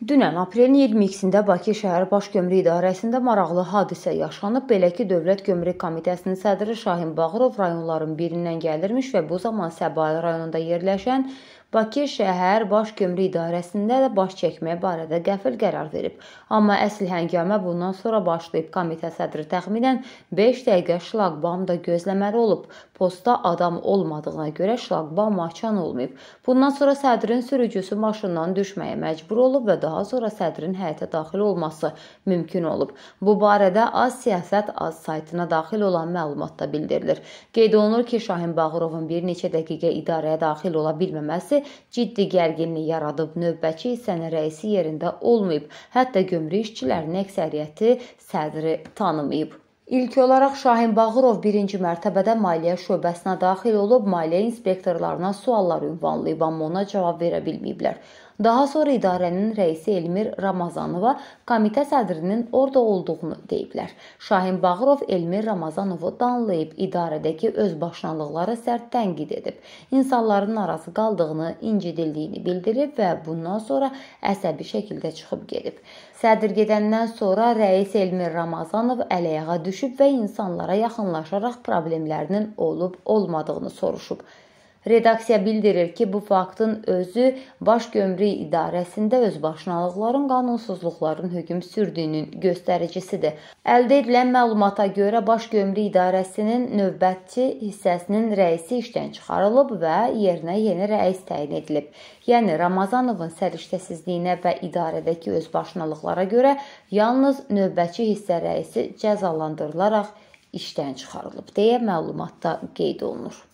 Dünən aprelin 22-də Bakı şəhər Baş Gömrük İdarəsində maraqlı hadisə yaşanıb. Belə ki, Dövlət Gömrük Komitəsinin sədri Şahin Bağırov rayonların birindən gəlirmiş və bu zaman Səbail rayonunda yerləşən Bakı şəhər Baş Gömrük İdarəsində də baş çəkmək barədə qəfil qərar verib. Amma əsl həngamə bundan sonra başlayıb. Komitə sədri təxminən 5 dəqiqə şlaqbaumda gözləməli olub. Postda adam olmadığına görə şlaqbaum açan olmayıb. Bundan sonra sədrin sürücüsü maşından düşməyə məcbur olub və daha sonra sədrin həyətə daxil olması mümkün olub. Bu barədə Az Siyasət Az saytına daxil olan məlumatda bildirilir. Qeyd olunur ki, Şahin Bağırovun bir neçə dəqiqə idarəyə daxil ola bilməməsi ciddi gərginlik yaradıb. Növbəti hissənin rəisi yerində olmayıb. Hətta gömrük işçilərinin əksəriyyəti sədri tanımayıb. İlk olaraq Şahin Bağırov birinci mərtəbədə maliyyə şöbəsinə daxil olub, maliyyə inspektorlarına suallar ünvanlayıb, amma ona cavab verə bilməyiblər. Daha sonra idarənin rəisi Elmir Ramazanova komitə sədrinin orada olduğunu deyiblər. Şahin Bağırov Elmir Ramazanovu danlayıb, idarədəki özbaşınalıqları sərt tənqid edib. İnsanların narazı qaldığını, incidildiyini bildirib və bundan sonra əsəbi şəkildə çıxıb gedib. Sədr gedəndən sonra rəis Elmir Ramazanov əl-ayağa düşüb və insanlara yaxınlaşaraq problemlərinin olub-olmadığını soruşub. Redaksiya bildirir ki, bu faktın özü Baş Gömrük İdarəsində özbaşınalıqların qanunsuzluqların hökm sürdüyünün göstəricisidir. Əldə edilən məlumata görə Baş Gömrük İdarəsinin növbətçi hissəsinin rəisi işdən çıxarılıb və yerinə yeni rəis təyin edilib. Yəni, Ramazanovun səriştəsizliyinə və idarədəki özbaşınalıqlara görə yalnız növbətçi hissə rəisi cəzalandırılaraq işdən çıxarılıb, deyə məlumatda qeyd olunur.